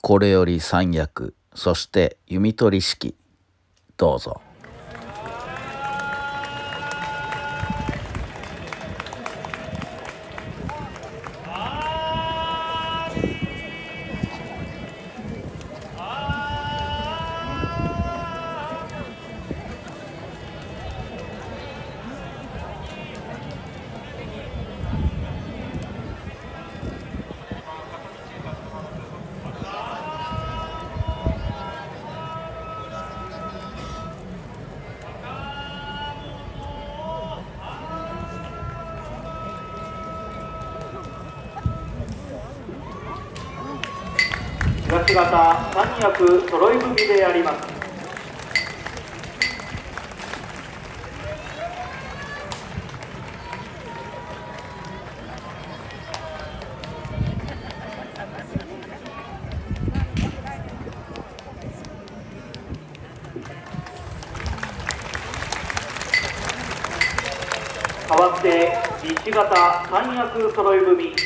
これより三役、そして弓取り式、どうぞ。 東方三役揃い踏みであります。代わって西方三役揃い踏み。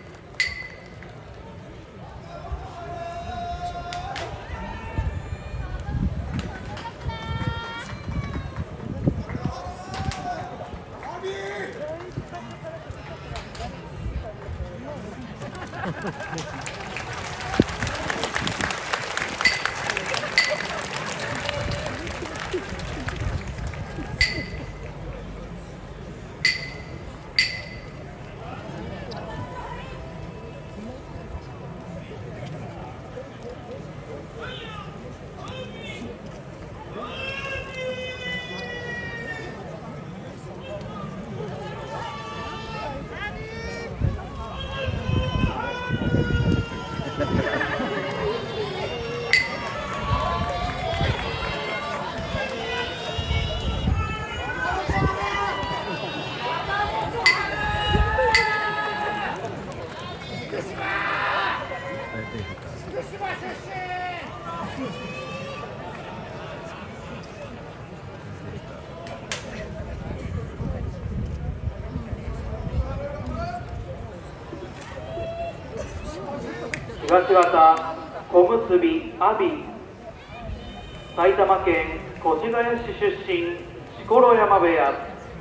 東方小結阿炎、埼玉県越谷市出身錣山部屋。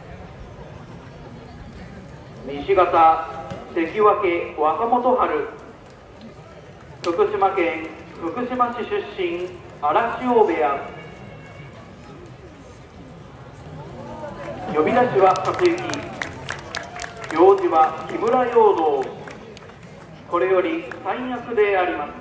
西方関脇若元春、福島県福島市出身荒汐部屋。呼び出しは克行、行司は木村陽道。これより三役であります。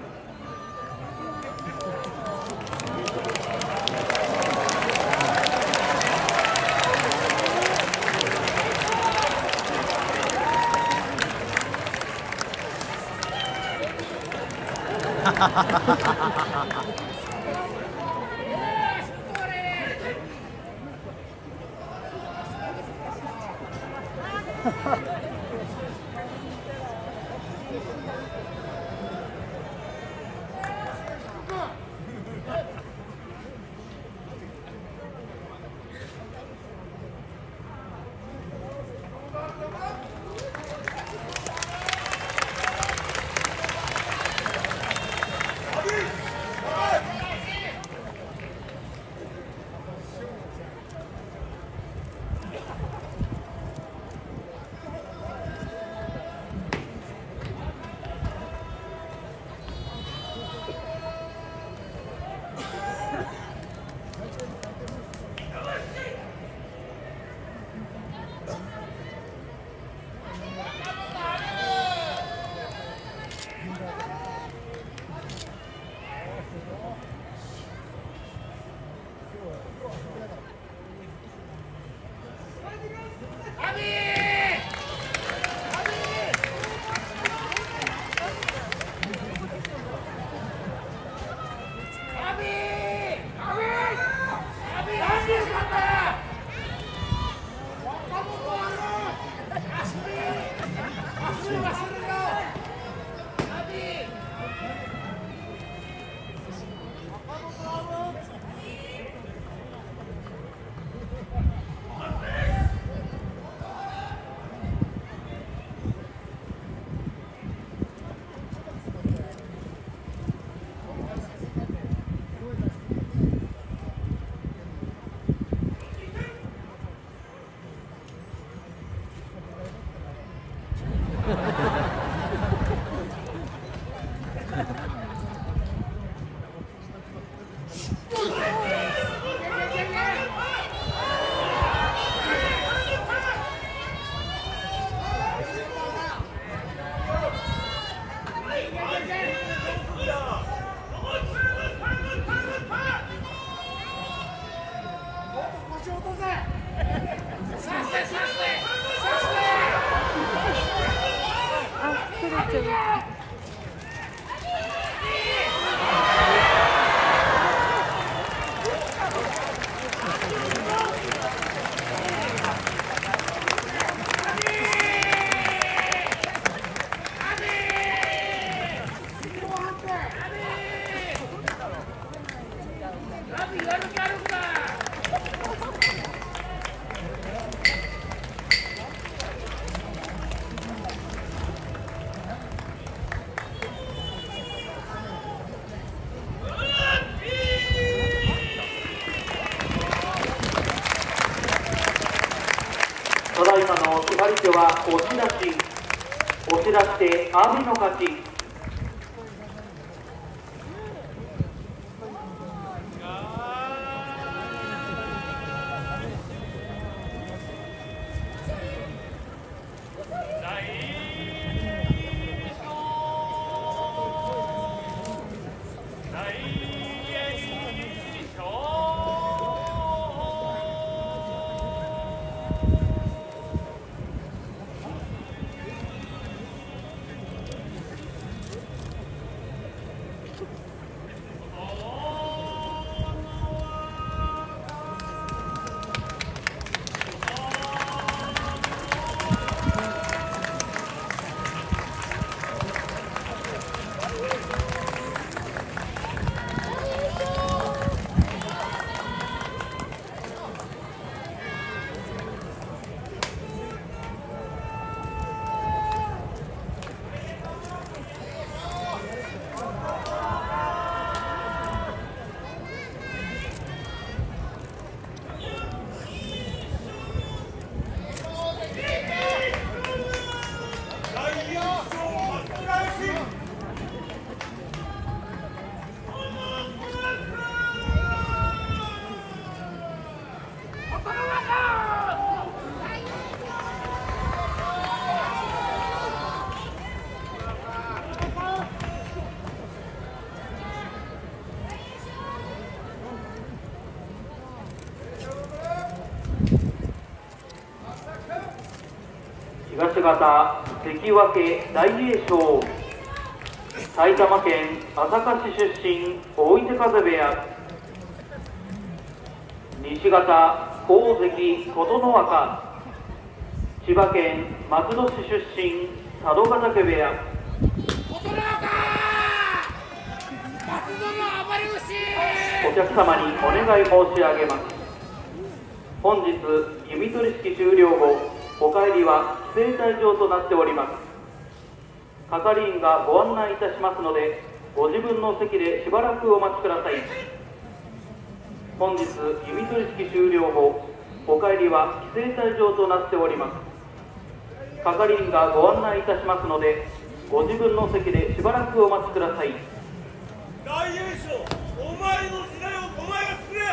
馬の決まり手は押し出し。押し出して阿炎の勝ち。東方関脇大栄翔、埼玉県朝霞市出身大手風部屋。西方大関琴ノ若、千葉県松戸市出身佐渡ヶ嶽部屋。お客様にお願い申し上げます。本日弓取式終了後、お帰りは規制退場となっております。係員がご案内いたしますので、ご自分の席でしばらくお待ちください。本日弓取式終了後、お帰りは規制退場となっております。係員がご案内いたしますので、ご自分の席でしばらくお待ちください。 大栄翔、お前の時代をお前が作れ。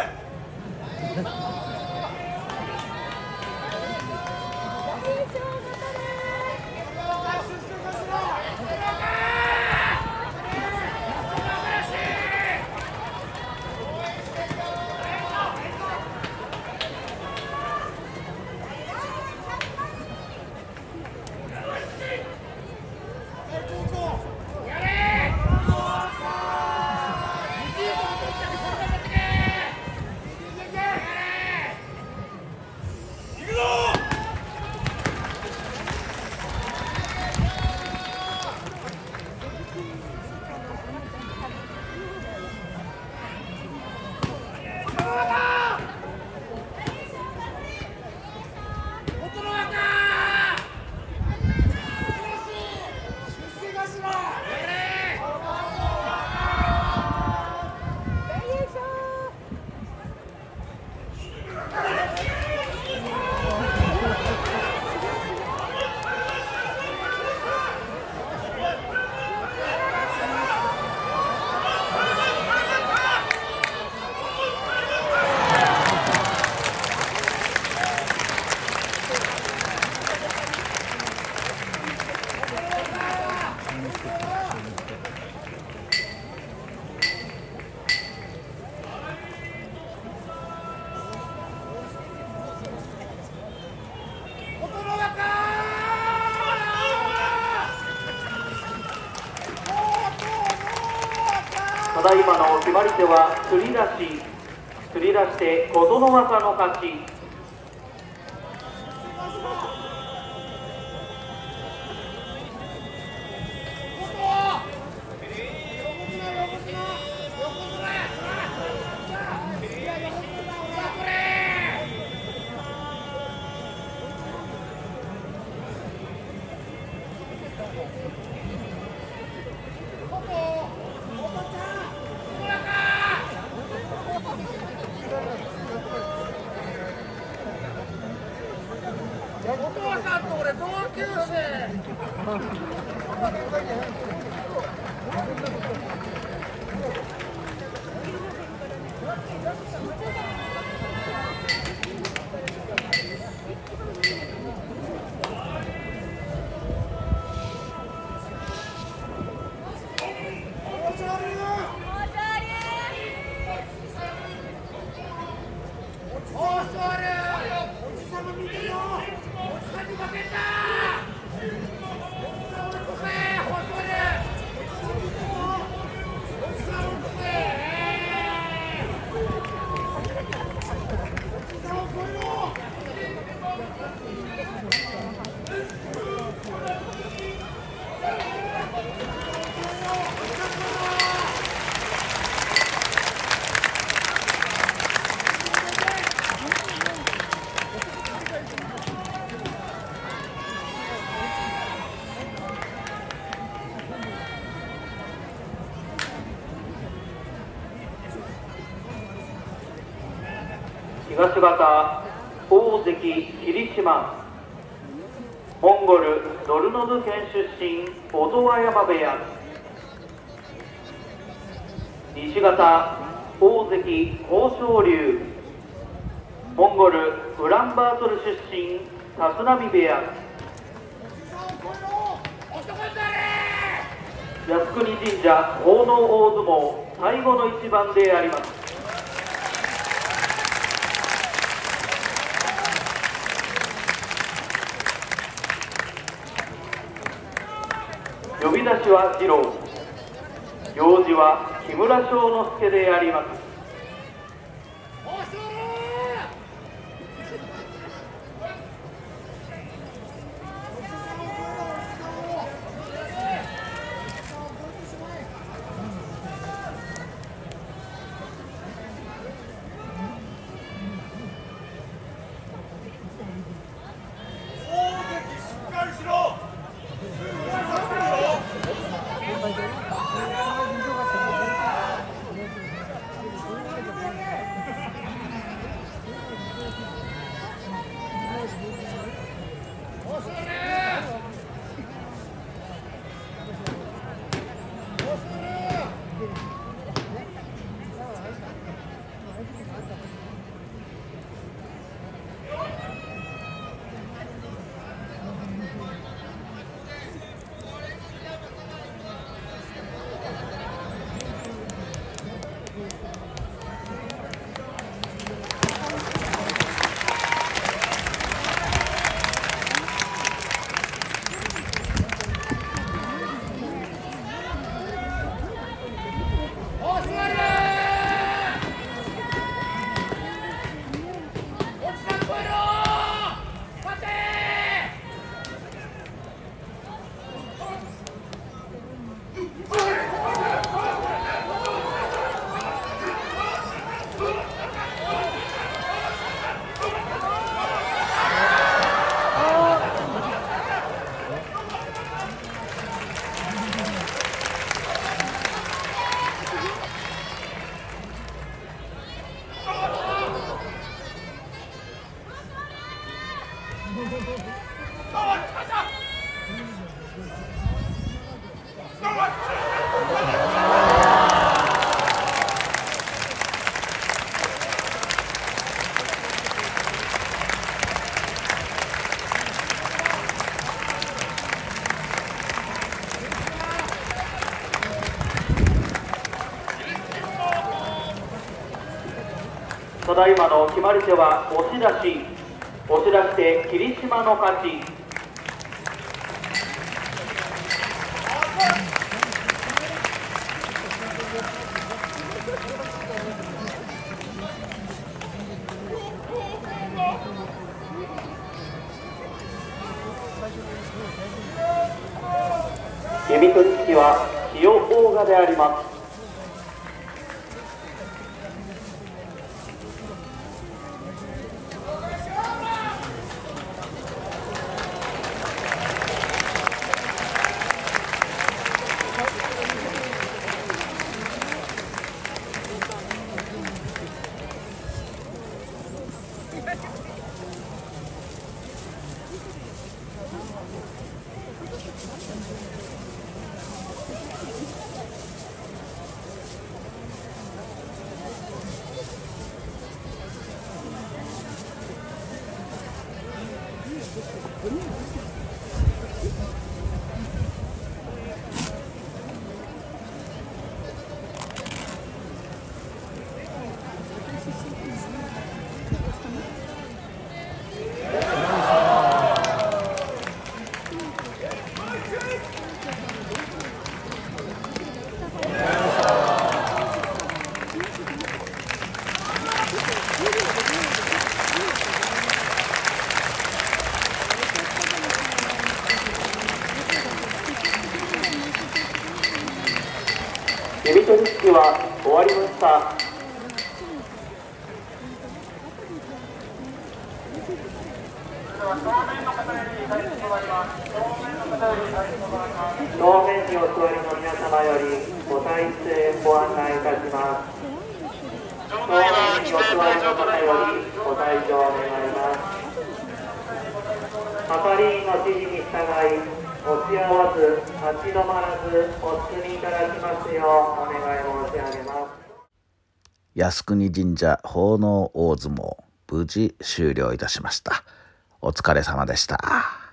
ただいまの決まり手はつり出し。つり出して琴ノ若の勝ち。 東方大関霧島、モンゴルドルノブ県出身小戸和山部屋。西方大関豊昇龍、モンゴルウランバートル出身立浪部屋。靖国神社奉納大相撲最後の一番であります。呼び出しは次郎、行司は木村庄之助であります。ただいまの決まり手は押し出し、押し出して霧島の勝ち。弓取引は清大賀であります。 弓取り式は終わりました。正面にお座りの皆様よりご退出へご案内いたします。正面にお座りの方よりご退場願います。係員の指示に従い、押し合わず立ち止まらずお進みいただきますようお願い申し上げます。 靖国神社奉納大相撲、無事終了いたしました。お疲れ様でした。